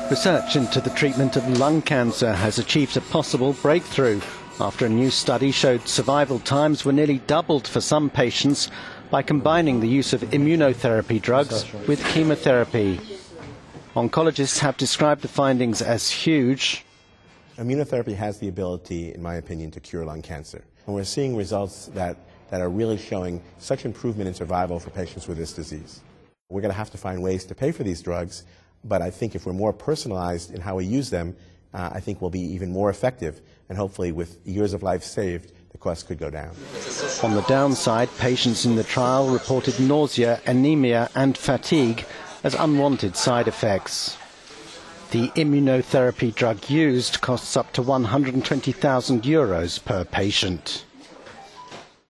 Research into the treatment of lung cancer has achieved a possible breakthrough after a new study showed survival times were nearly doubled for some patients by combining the use of immunotherapy drugs with chemotherapy. Oncologists have described the findings as huge. Immunotherapy has the ability, in my opinion, to cure lung cancer. And we're seeing results that are really showing such improvement in survival for patients with this disease. We're going to have to find ways to pay for these drugs, but I think if we're more personalized in how we use them, I think we'll be even more effective, and hopefully with years of life saved, the cost could go down. On the downside, patients in the trial reported nausea, anemia and fatigue as unwanted side effects. The immunotherapy drug used costs up to €120,000 per patient.